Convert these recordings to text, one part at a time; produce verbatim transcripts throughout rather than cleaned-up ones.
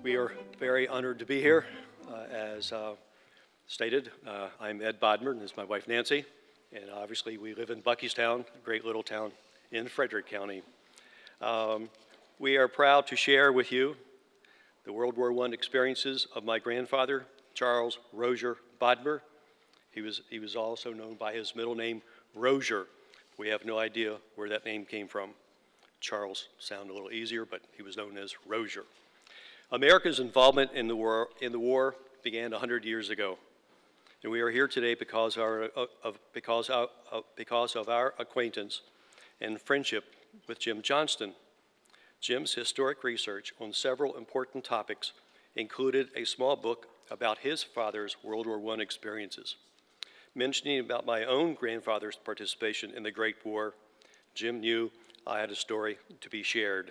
We are very honored to be here. Uh, as uh, stated, uh, I'm Ed Bodmer, and this is my wife Nancy, and obviously we live in Buckystown, a great little town in Frederick County. Um, we are proud to share with you the World War One experiences of my grandfather, Charles Roszier Bodmer. He was, he was also known by his middle name, Roszier. We have no idea where that name came from. Charles sounded a little easier, but he was known as Roszier. America's involvement in the war, in the war began one hundred years ago, and we are here today because, our, uh, of, because, of, uh, because of our acquaintance and friendship with Jim Johnston. Jim's historic research on several important topics included a small book about his father's World War One experiences. Mentioning about my own grandfather's participation in the Great War, Jim knew I had a story to be shared.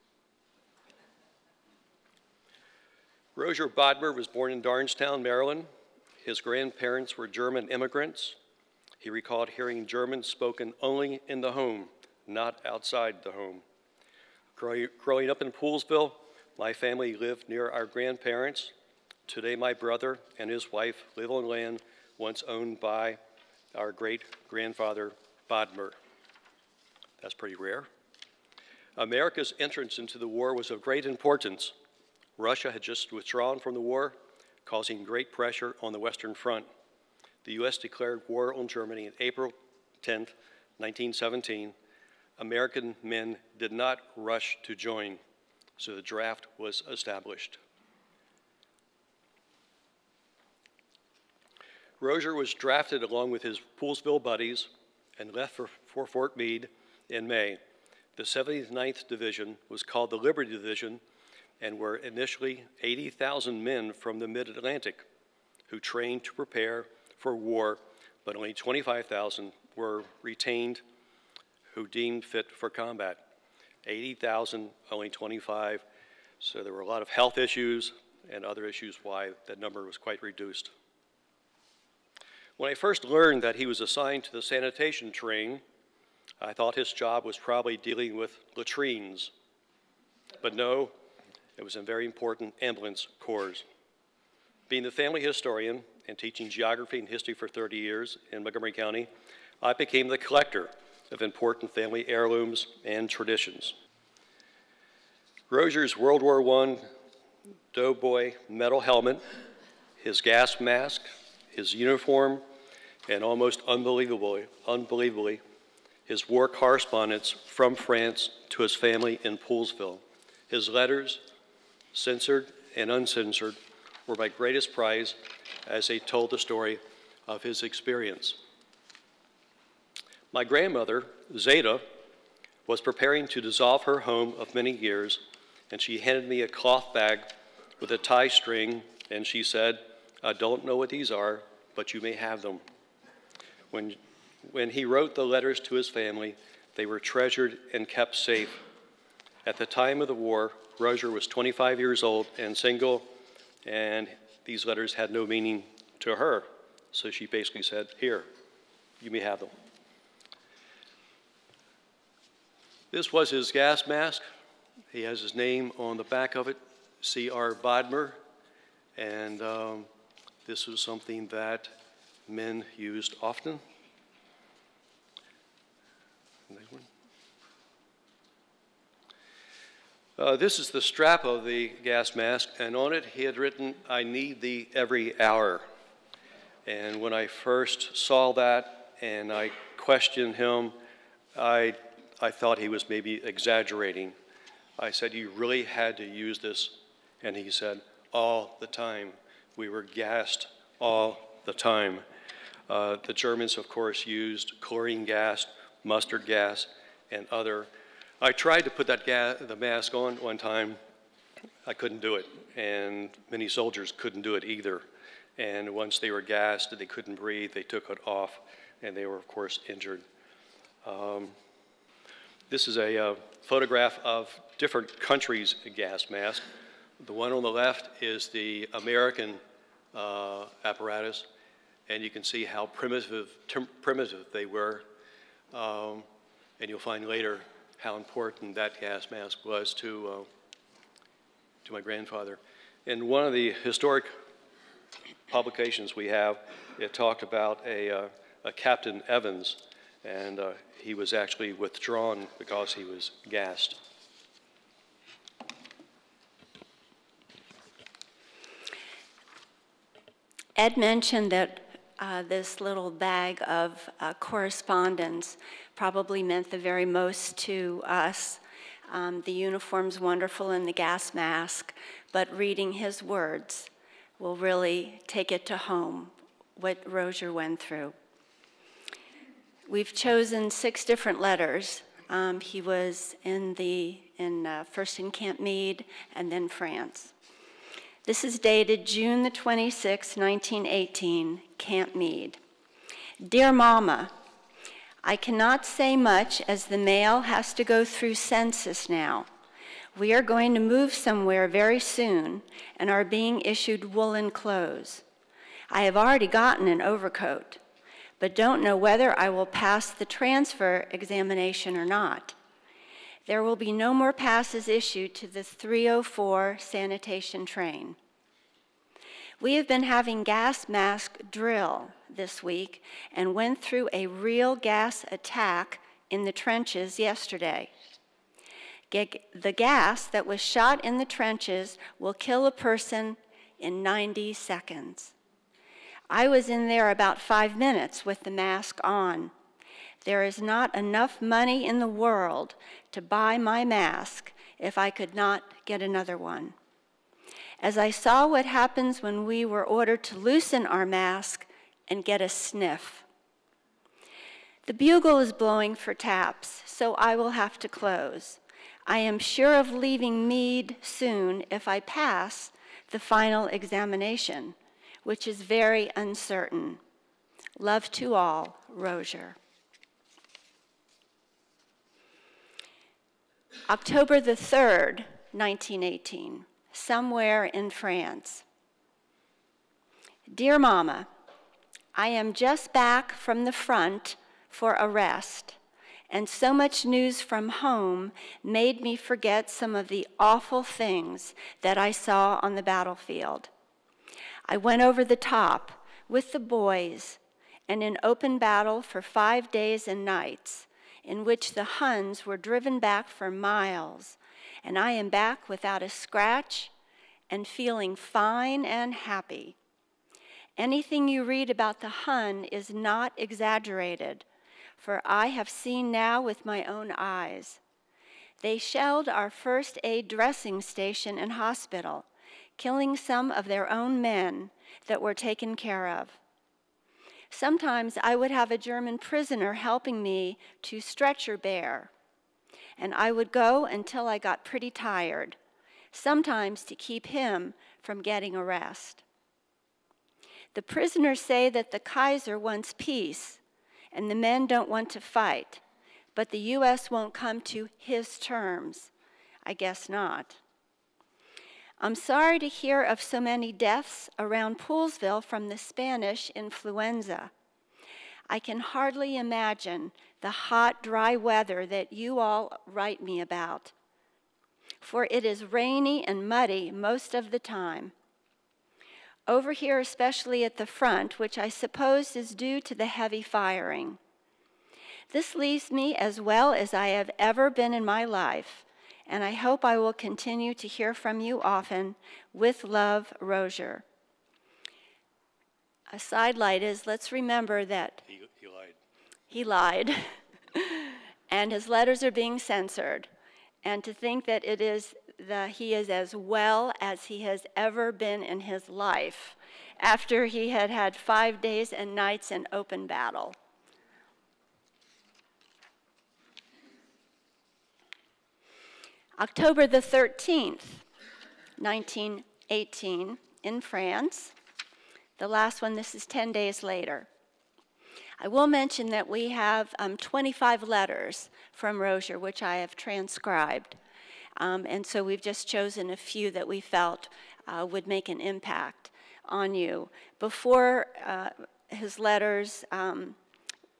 Roszier Bodmer was born in Darnestown, Maryland. His grandparents were German immigrants. He recalled hearing German spoken only in the home, not outside the home. Growing up in Poolesville, my family lived near our grandparents. Today, my brother and his wife live on land once owned by our great-grandfather Bodmer. That's pretty rare. America's entrance into the war was of great importance. Russia had just withdrawn from the war, causing great pressure on the Western Front. The U S declared war on Germany on April tenth, nineteen seventeen. American men did not rush to join, so the draft was established. Roszier was drafted along with his Poolesville buddies and left for, for Fort Meade in May. The seventy-ninth Division was called the Liberty Division and were initially eighty thousand men from the mid-Atlantic who trained to prepare for war, but only twenty-five thousand were retained who deemed fit for combat. eighty thousand, only twenty-five, so there were a lot of health issues and other issues why that number was quite reduced. When I first learned that he was assigned to the sanitation train, I thought his job was probably dealing with latrines, but no, it was a very important ambulance corps. Being the family historian and teaching geography and history for thirty years in Montgomery County, I became the collector of important family heirlooms and traditions. Rozzier's World War One Doughboy metal helmet, his gas mask, his uniform, and almost unbelievably, unbelievably, his war correspondence from France to his family in Poolesville. His letters, censored and uncensored, were my greatest prize as they told the story of his experience. My grandmother, Zeta, was preparing to dissolve her home of many years, and she handed me a cloth bag with a tie string, and she said, "I don't know what these are, but you may have them." When, when he wrote the letters to his family, they were treasured and kept safe. At the time of the war, Roszier was twenty-five years old and single, and these letters had no meaning to her. So she basically said, "Here, you may have them." This was his gas mask. He has his name on the back of it, C R Bodmer, and um, this was something that men used often. Next one. Uh, this is the strap of the gas mask, and on it he had written, "I need thee every hour." And when I first saw that and I questioned him, I, I thought he was maybe exaggerating. I said, "You really had to use this?" And he said, "All the time. We were gassed all the time." Uh, the Germans, of course, used chlorine gas, mustard gas, and other. I tried to put that gas, the mask on one time. I couldn't do it, and many soldiers couldn't do it either. And once they were gassed, they couldn't breathe, they took it off, and they were, of course, injured. Um, this is a uh, photograph of different countries' gas masks. The one on the left is the American uh, apparatus, and you can see how primitive, primitive they were. Um, and you'll find later how important that gas mask was to, uh, to my grandfather. In one of the historic publications we have, it talked about a, uh, a Captain Evans, and uh, he was actually withdrawn because he was gassed. Ed mentioned that uh, this little bag of uh, correspondence probably meant the very most to us. Um, the uniform's wonderful and the gas mask, but reading his words will really take it to home, what Roszier went through. We've chosen six different letters. Um, he was in the, in, uh, first in Camp Meade and then France. This is dated June the twenty-sixth, nineteen eighteen, Camp Meade. Dear Mama, I cannot say much as the mail has to go through census now. We are going to move somewhere very soon and are being issued woolen clothes. I have already gotten an overcoat, but don't know whether I will pass the transfer examination or not. There will be no more passes issued to the three oh four sanitation train. We have been having gas mask drill this week and went through a real gas attack in the trenches yesterday. The gas that was shot in the trenches will kill a person in ninety seconds. I was in there about five minutes with the mask on. There is not enough money in the world to buy my mask if I could not get another one. As I saw what happens when we were ordered to loosen our mask and get a sniff. The bugle is blowing for taps, so I will have to close. I am sure of leaving Meade soon if I pass the final examination, which is very uncertain. Love to all, Roszier. October the third, nineteen eighteen, somewhere in France. Dear Mama, I am just back from the front for a rest, and so much news from home made me forget some of the awful things that I saw on the battlefield. I went over the top with the boys and in open battle for five days and nights, in which the Huns were driven back for miles, and I am back without a scratch and feeling fine and happy. Anything you read about the Hun is not exaggerated, for I have seen now with my own eyes. They shelled our first aid dressing station and hospital, killing some of their own men that were taken care of. Sometimes I would have a German prisoner helping me to stretcher bear, and I would go until I got pretty tired, sometimes to keep him from getting a rest. The prisoners say that the Kaiser wants peace, and the men don't want to fight, but the U S won't come to his terms. I guess not. I'm sorry to hear of so many deaths around Poolesville from the Spanish influenza. I can hardly imagine the hot, dry weather that you all write me about, for it is rainy and muddy most of the time. Over here, especially at the front, which I suppose is due to the heavy firing. This leaves me as well as I have ever been in my life, and I hope I will continue to hear from you often. With love, Roszier. A sidelight is, let's remember that He, he lied. He lied, and his letters are being censored. And to think that it is the, he is as well as he has ever been in his life after he had had five days and nights in open battle. October the thirteenth, nineteen eighteen, in France. The last one, this is ten days later. I will mention that we have um, twenty-five letters from Roszier, which I have transcribed. Um, and so we've just chosen a few that we felt uh, would make an impact on you. Before uh, his letters, um,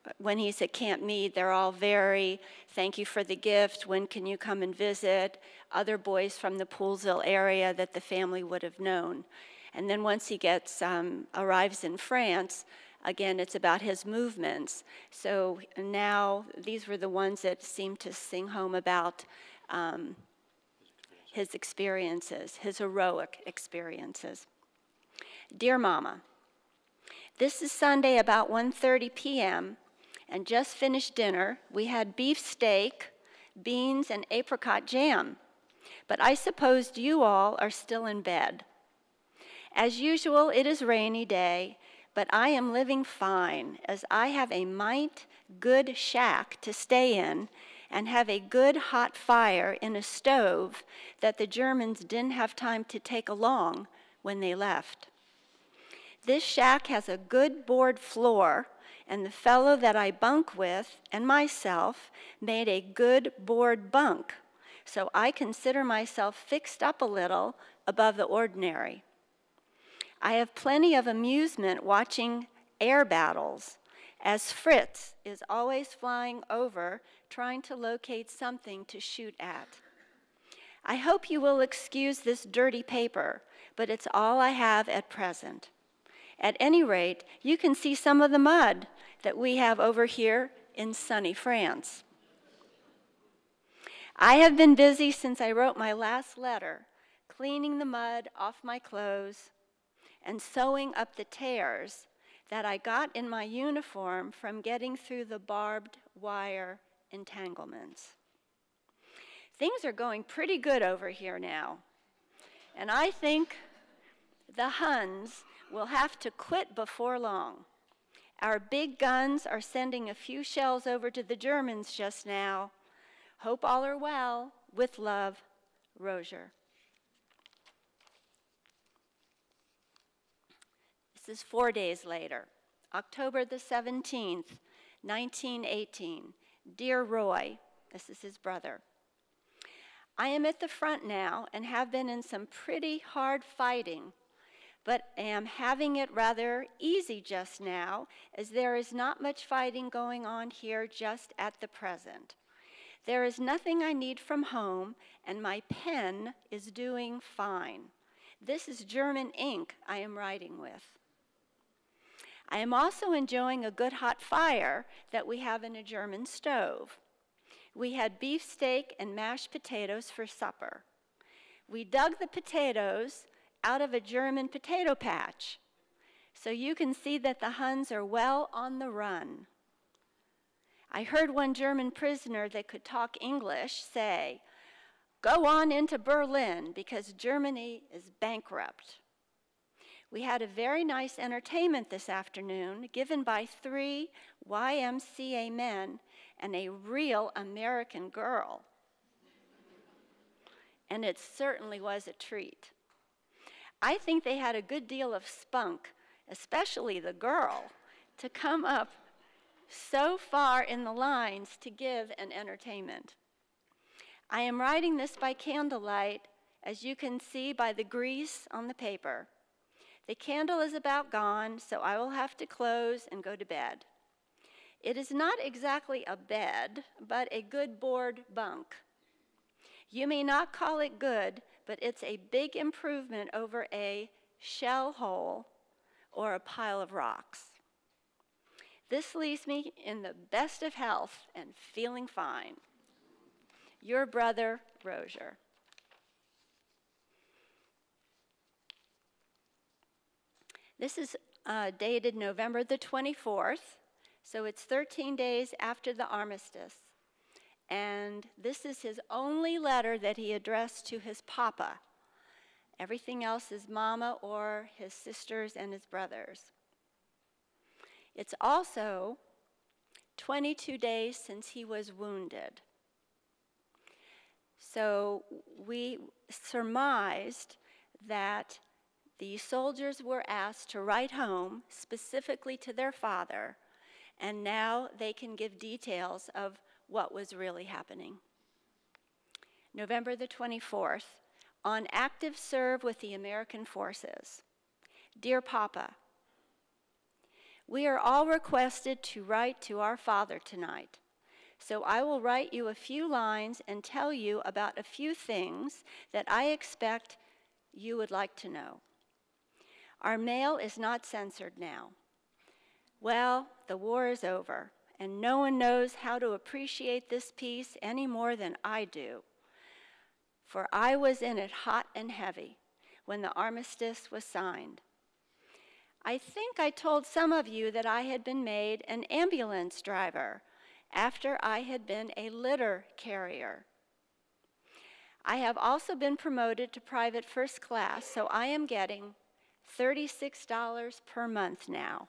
when he's at Camp Meade, they're all very, thank you for the gift, when can you come and visit, other boys from the Poolesville area that the family would have known. And then once he gets, um, arrives in France, again, it's about his movements. So now these were the ones that seemed to sing home about um, his experiences, his heroic experiences. Dear Mama, this is Sunday about one thirty p m and just finished dinner. We had beef steak, beans, and apricot jam. But I supposed you all are still in bed. As usual, it is a rainy day, but I am living fine as I have a mite good shack to stay in and have a good hot fire in a stove that the Germans didn't have time to take along when they left. This shack has a good board floor, and the fellow that I bunk with and myself made a good board bunk, so I consider myself fixed up a little above the ordinary. I have plenty of amusement watching air battles, as Fritz is always flying over trying to locate something to shoot at. I hope you will excuse this dirty paper, but it's all I have at present. At any rate, you can see some of the mud that we have over here in sunny France. I have been busy since I wrote my last letter, cleaning the mud off my clothes and sewing up the tears that I got in my uniform from getting through the barbed wire entanglements. Things are going pretty good over here now, and I think the Huns will have to quit before long. Our big guns are sending a few shells over to the Germans just now. Hope all are well. With love, Roszier. This is four days later, October the seventeenth, nineteen eighteen. Dear Roy, this is his brother. I am at the front now and have been in some pretty hard fighting, but am having it rather easy just now, as there is not much fighting going on here just at the present. There is nothing I need from home, and my pen is doing fine. This is German ink I am writing with. I am also enjoying a good hot fire that we have in a German stove. We had beef steak and mashed potatoes for supper. We dug the potatoes out of a German potato patch, so you can see that the Huns are well on the run. I heard one German prisoner that could talk English say, "Go on into Berlin because Germany is bankrupt." We had a very nice entertainment this afternoon given by three Y M C A men and a real American girl. And it certainly was a treat. I think they had a good deal of spunk, especially the girl, to come up so far in the lines to give an entertainment. I am writing this by candlelight, as you can see by the grease on the paper. The candle is about gone, so I will have to close and go to bed. It is not exactly a bed, but a good board bunk. You may not call it good, but it's a big improvement over a shell hole or a pile of rocks. This leaves me in the best of health and feeling fine. Your brother, Roszier. This is uh, dated November the twenty-fourth, so it's thirteen days after the armistice. And this is his only letter that he addressed to his papa. Everything else is mama or his sisters and his brothers. It's also twenty-two days since he was wounded. So we surmised that the soldiers were asked to write home specifically to their father, and now they can give details of what was really happening. November the twenty-fourth, on active serve with the American forces. Dear Papa, We are all requested to write to our Father tonight. So I will write you a few lines and tell you about a few things that I expect you would like to know. Our mail is not censored now. Well, the war is over, and no one knows how to appreciate this peace any more than I do. For I was in it hot and heavy when the armistice was signed. I think I told some of you that I had been made an ambulance driver after I had been a litter carrier. I have also been promoted to private first class, so I am getting thirty-six dollars per month now.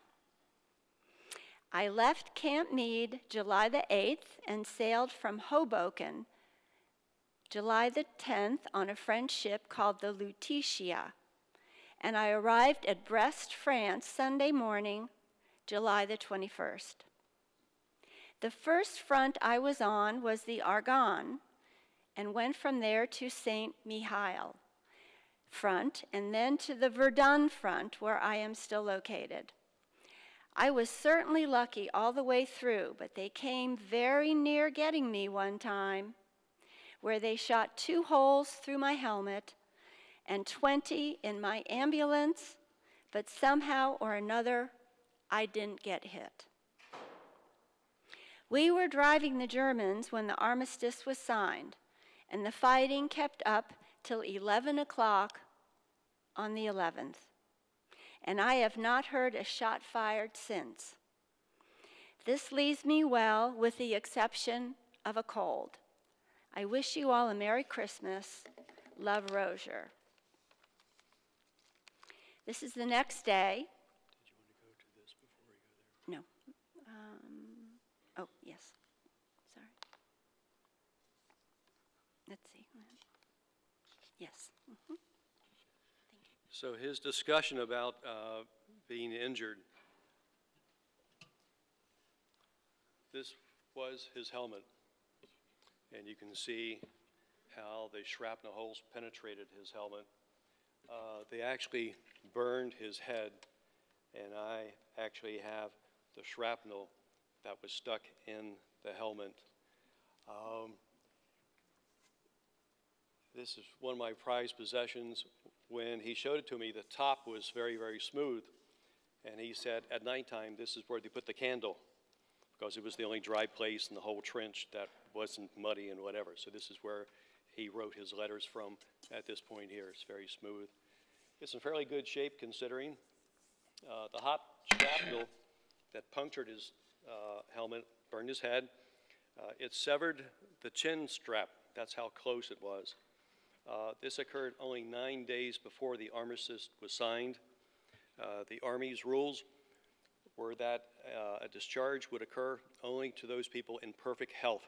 I left Camp Meade July the eighth and sailed from Hoboken July the tenth on a French ship called the Lutetia, and I arrived at Brest, France, Sunday morning, July the twenty-first. The first front I was on was the Argonne, and went from there to Saint Mihiel front, and then to the Verdun front, where I am still located. I was certainly lucky all the way through, but they came very near getting me one time, where they shot two holes through my helmet and twenty in my ambulance, but somehow or another, I didn't get hit. We were driving the Germans when the armistice was signed, and the fighting kept up till eleven o'clock on the eleventh. And I have not heard a shot fired since. This leaves me well, with the exception of a cold. I wish you all a Merry Christmas. Love, Roszier. This is the next day. Did you want to go to this before we go there? No. Um, oh, yes. Sorry. Let's see. Yes. Mm-hmm. Thank you. So his discussion about uh, being injured. This was his helmet. And you can see how the shrapnel holes penetrated his helmet. Uh, they actually burned his head, and I actually have the shrapnel that was stuck in the helmet. Um, this is one of my prized possessions. When he showed it to me, the top was very, very smooth, and he said at nighttime, this is where they put the candle, because it was the only dry place in the whole trench that wasn't muddy and whatever. So this is where he wrote his letters from at this point here. It's very smooth. It's in fairly good shape considering. Uh, the hot shrapnel that punctured his uh, helmet, burned his head. Uh, it severed the chin strap. That's how close it was. Uh, this occurred only nine days before the armistice was signed. Uh, the Army's rules were that uh, a discharge would occur only to those people in perfect health.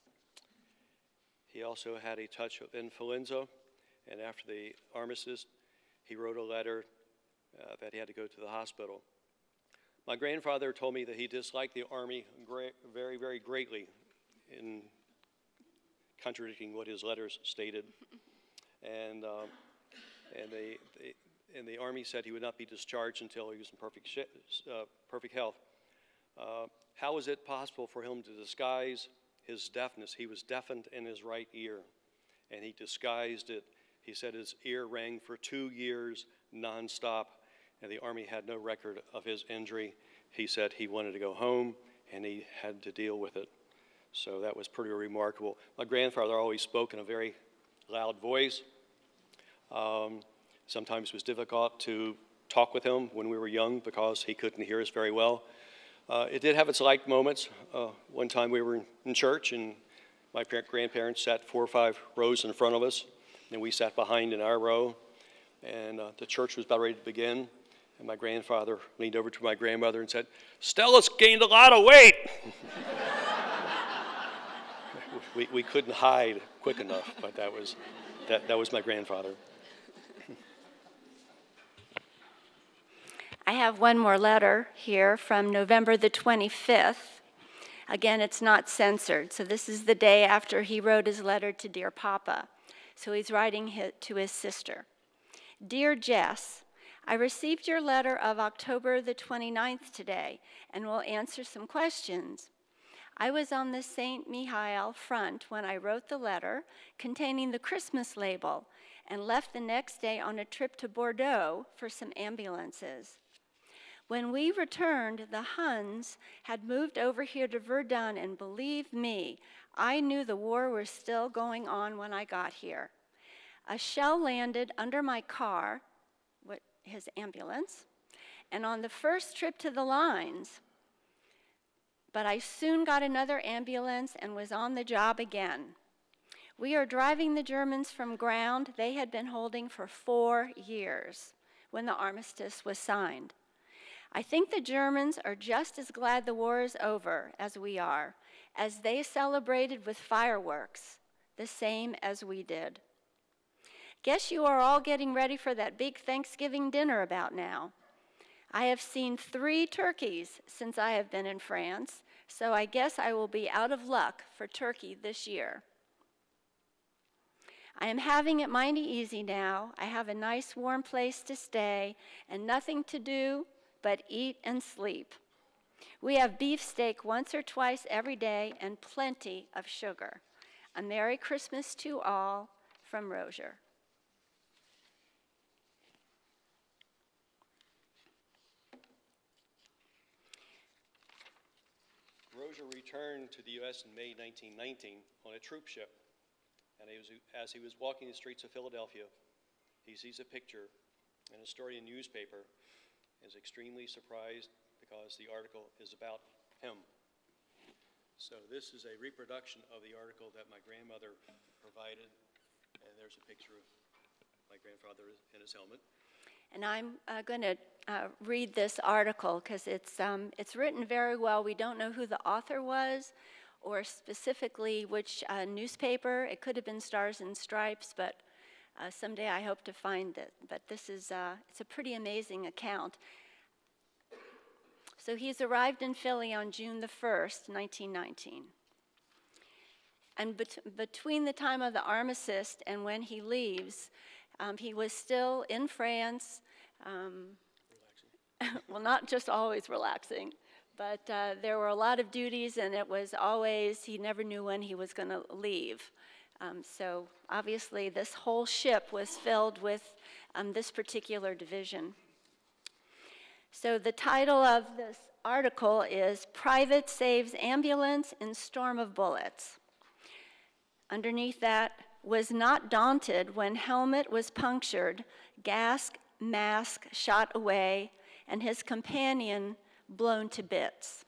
He also had a touch of influenza, and after the armistice, he wrote a letter uh, that he had to go to the hospital. My grandfather told me that he disliked the Army very, very greatly, in contradicting what his letters stated. And, um, and, they, they, and the Army said he would not be discharged until he was in perfect, sh uh, perfect health. Uh, how was it possible for him to disguise his deafness? He was deafened in his right ear, and he disguised it. He said his ear rang for two years nonstop, and the Army had no record of his injury. He said he wanted to go home, and he had to deal with it. So that was pretty remarkable. My grandfather always spoke in a very loud voice. Um, sometimes it was difficult to talk with him when we were young because he couldn't hear us very well. Uh, it did have its light moments. Uh, one time we were in, in church, and my grandparents sat four or five rows in front of us, and we sat behind in our row, and uh, the church was about ready to begin, and my grandfather leaned over to my grandmother and said, "Stella's gained a lot of weight." we, we couldn't hide quick enough, but that was, that, that was my grandfather. I have one more letter here from November the twenty-fifth. Again, it's not censored, so this is the day after he wrote his letter to Dear Papa. So he's writing to his sister. Dear Jess, I received your letter of October the twenty-ninth today and will answer some questions. I was on the Saint Mihiel front when I wrote the letter containing the Christmas label and left the next day on a trip to Bordeaux for some ambulances. When we returned, the Huns had moved over here to Verdun, and believe me, I knew the war was still going on when I got here. A shell landed under my car, what, his ambulance, and on the first trip to the lines, but I soon got another ambulance and was on the job again. We are driving the Germans from ground they had been holding for four years when the armistice was signed. I think the Germans are just as glad the war is over as we are, as they celebrated with fireworks, the same as we did. Guess you are all getting ready for that big Thanksgiving dinner about now. I have seen three turkeys since I have been in France, so I guess I will be out of luck for turkey this year. I am having it mighty easy now. I have a nice warm place to stay and nothing to do but eat and sleep. We have beefsteak once or twice every day and plenty of sugar. A Merry Christmas to all from Roszier. Roszier returned to the U S in May nineteen nineteen on a troop ship, and he was, as he was walking the streets of Philadelphia, he sees a picture in a story in a newspaper, is extremely surprised because the article is about him. So this is a reproduction of the article that my grandmother provided, and there's a picture of my grandfather in his helmet. And I'm uh, going to uh, read this article because it's, um, it's written very well. We don't know who the author was or specifically which uh, newspaper. It could have been Stars and Stripes, but uh, someday I hope to find it. But this is uh, it's a pretty amazing account. So he's arrived in Philly on June the first, nineteen nineteen. And bet between the time of the armistice and when he leaves, Um, he was still in France, um, well, not just always relaxing, but uh, there were a lot of duties, and it was always, he never knew when he was going to leave. Um, so obviously this whole ship was filled with um, this particular division. So the title of this article is Private Saves Ambulance in Storm of Bullets. Underneath that, was not daunted when helmet was punctured, gas mask shot away, and his companion blown to bits.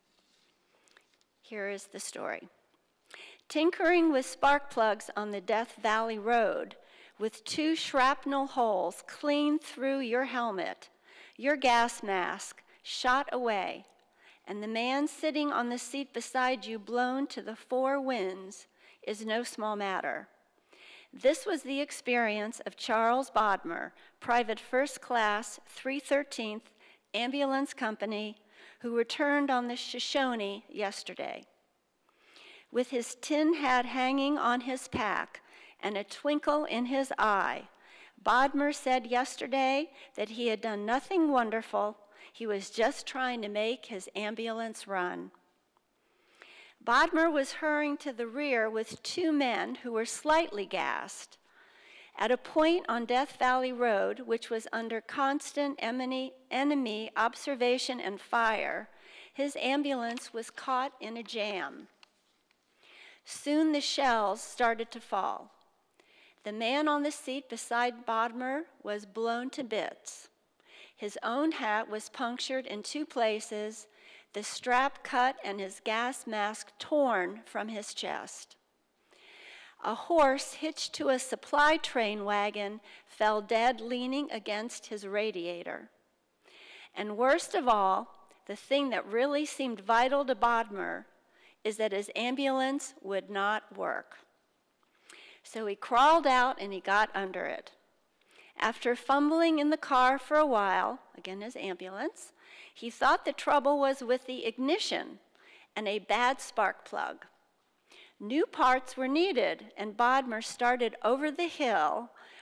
Here is the story. Tinkering with spark plugs on the Death Valley Road with two shrapnel holes clean through your helmet, your gas mask shot away, and the man sitting on the seat beside you blown to the four winds is no small matter. This was the experience of Charles Bodmer, Private First Class three thirteenth Ambulance Company, who returned on the Shoshone yesterday. With his tin hat hanging on his pack and a twinkle in his eye, Bodmer said yesterday that he had done nothing wonderful. He was just trying to make his ambulance run. Bodmer was hurrying to the rear with two men who were slightly gassed. At a point on Death Valley Road, which was under constant enemy observation and fire, his ambulance was caught in a jam. Soon the shells started to fall. The man on the seat beside Bodmer was blown to bits. His own hat was punctured in two places, the strap cut and his gas mask torn from his chest. A horse hitched to a supply train wagon fell dead leaning against his radiator. And worst of all, the thing that really seemed vital to Bodmer is that his ambulance would not work. So he crawled out and he got under it. After fumbling in the car for a while, again his ambulance, he thought the trouble was with the ignition and a bad spark plug. New parts were needed, and Bodmer started over the hill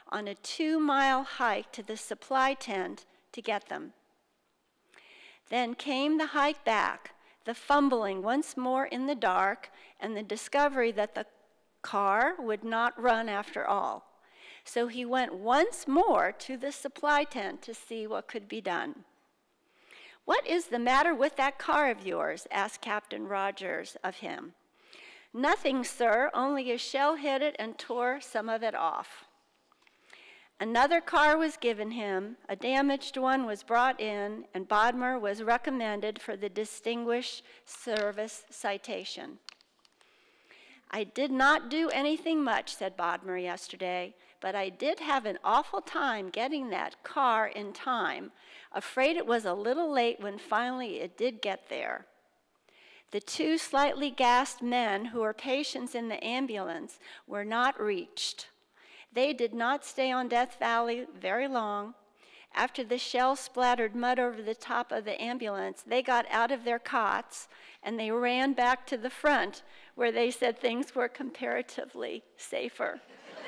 on a two-mile hike to the supply tent to get them. Then came the hike back, the fumbling once more in the dark, and the discovery that the car would not run after all. So he went once more to the supply tent to see what could be done. "What is the matter with that car of yours?" asked Captain Rogers of him. "Nothing, sir, only a shell hit it and tore some of it off." Another car was given him, a damaged one was brought in, and Bodmer was recommended for the Distinguished Service Citation. "I did not do anything much," said Bodmer yesterday, "but I did have an awful time getting that car in time. Afraid it was a little late when finally it did get there." The two slightly gassed men who were patients in the ambulance were not reached. They did not stay on Death Valley very long. After the shell splattered mud over the top of the ambulance, they got out of their cots and they ran back to the front, where they said things were comparatively safer.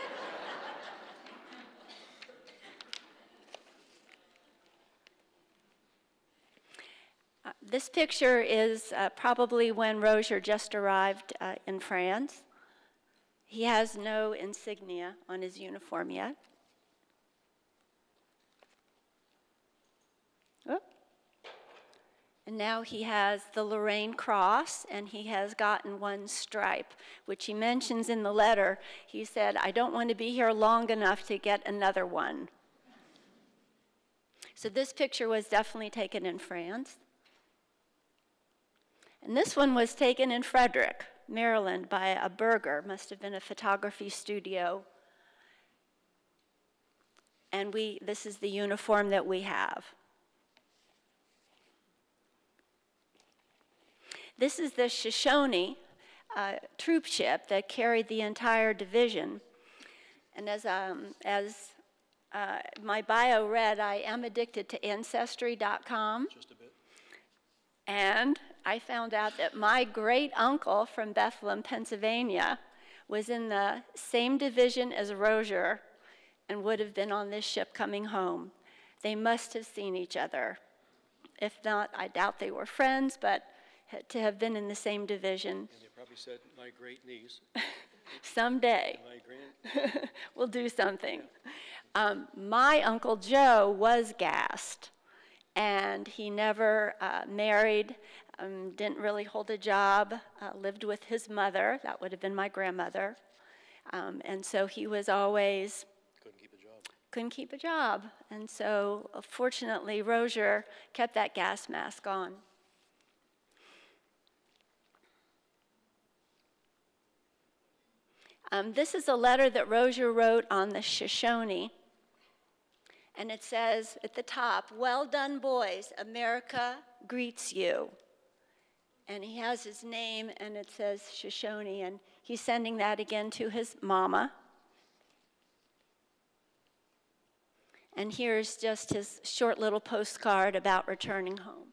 uh, this picture is uh, probably when Roszier just arrived uh, in France. He has no insignia on his uniform yet. Oh. And now he has the Lorraine Cross, and he has gotten one stripe, which he mentions in the letter. He said, "I don't want to be here long enough to get another one." So this picture was definitely taken in France. And this one was taken in Frederick, Maryland, by a burgher, must have been a photography studio. And we, this is the uniform that we have. This is the Shoshone uh, troop ship that carried the entire division. And as, um, as uh, my bio read, I am addicted to Ancestry dot com. Just a bit. And I found out that my great uncle from Bethlehem, Pennsylvania, was in the same division as Roszier and would have been on this ship coming home. They must have seen each other. If not, I doubt they were friends, but to have been in the same division. And they probably said, "My great niece." Someday. My grand. We'll do something. Um, my Uncle Joe was gassed, and he never uh, married, um, didn't really hold a job, uh, lived with his mother. That would have been my grandmother. Um, and so he was always... Couldn't keep a job. Couldn't keep a job. And so, uh, fortunately, Roszier kept that gas mask on. Um, this is a letter that Roszier wrote on the Shoshone. And it says at the top, "Well done, boys. America greets you." And he has his name, and it says Shoshone, and he's sending that again to his mama. And here's just his short little postcard about returning home.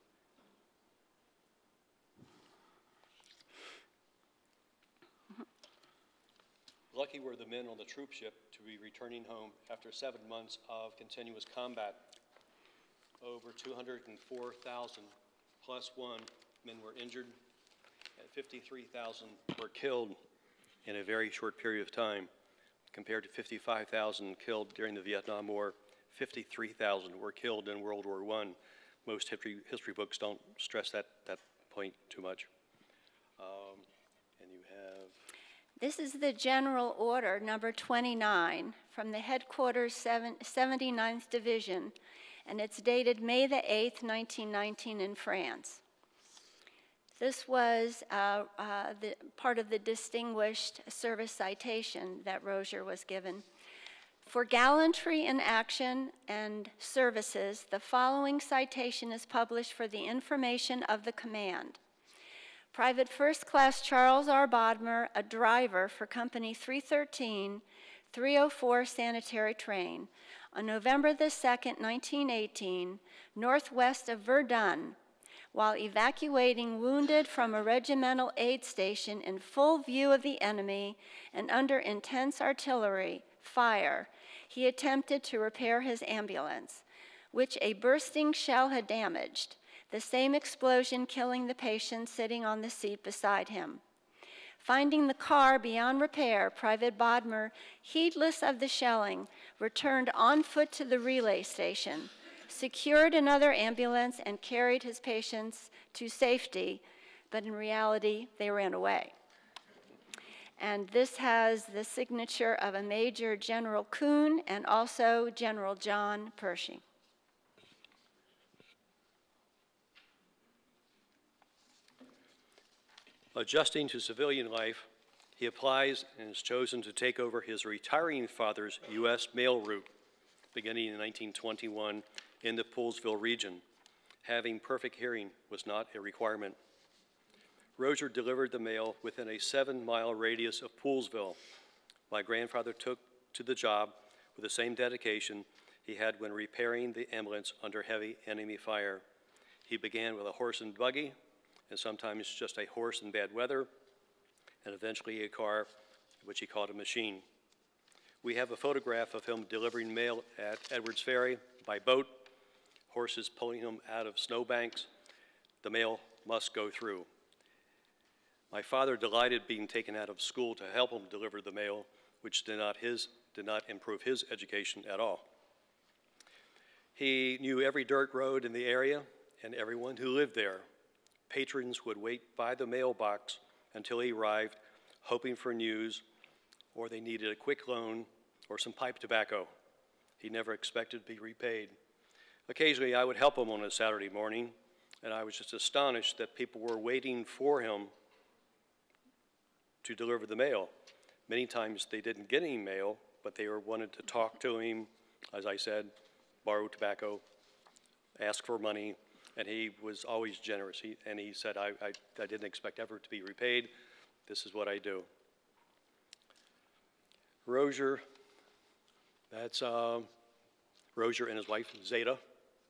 Lucky were the men on the troop ship to be returning home after seven months of continuous combat. Over two hundred four thousand plus one men were injured, and fifty-three thousand were killed in a very short period of time. Compared to fifty-five thousand killed during the Vietnam War, fifty-three thousand were killed in World War One. Most history, history books don't stress that, that point too much. Um, and you have... This is the General Order number twenty-nine from the Headquarters seventy-ninth Division, and it's dated May the eighth, nineteen nineteen in France. This was uh, uh, the, part of the Distinguished Service Citation that Roszier was given. For gallantry in action and services, the following citation is published for the information of the command. Private First Class Charles R. Bodmer, a driver for Company three thirteen, three oh four Sanitary Train, on November the second, nineteen eighteen, northwest of Verdun, while evacuating wounded from a regimental aid station in full view of the enemy and under intense artillery fire, he attempted to repair his ambulance, which a bursting shell had damaged, the same explosion killing the patient sitting on the seat beside him. Finding the car beyond repair, Private Bodmer, heedless of the shelling, returned on foot to the relay station, secured another ambulance, and carried his patients to safety, but in reality, they ran away. And this has the signature of a Major General Kuhn and also General John Pershing. Adjusting to civilian life, he applies and is chosen to take over his retiring father's U S mail route, beginning in nineteen twenty-one in the Poolesville region. Having perfect hearing was not a requirement. Roszier delivered the mail within a seven-mile radius of Poolesville. My grandfather took to the job with the same dedication he had when repairing the ambulance under heavy enemy fire. He began with a horse and buggy, and sometimes just a horse in bad weather, and eventually a car, which he called a machine. We have a photograph of him delivering mail at Edwards Ferry by boat, horses pulling him out of snowbanks. The mail must go through. My father delighted being taken out of school to help him deliver the mail, which did not, his, did not improve his education at all. He knew every dirt road in the area and everyone who lived there. Patrons would wait by the mailbox until he arrived, hoping for news, or they needed a quick loan or some pipe tobacco. He never expected to be repaid. Occasionally, I would help him on a Saturday morning, and I was just astonished that people were waiting for him to deliver the mail. Many times they didn't get any mail, but they were wanted to talk to him, as I said, borrow tobacco, ask for money, and he was always generous. He, and he said, I, I, I didn't expect ever to be repaid. This is what I do. Roszier, that's uh, Roszier and his wife, Zeta.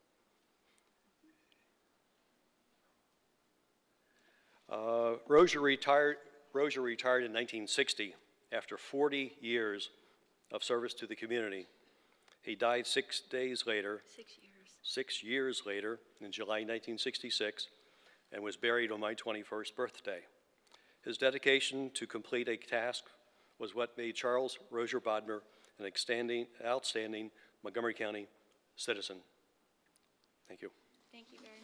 Uh, Roszier retired, Roszier retired in nineteen sixty after forty years of service to the community. He died six days later. Six years. Six years later, in July nineteen sixty-six, and was buried on my twenty-first birthday. His dedication to complete a task was what made Charles Roszier Bodmer an outstanding, outstanding Montgomery County citizen. Thank you. Thank you very much.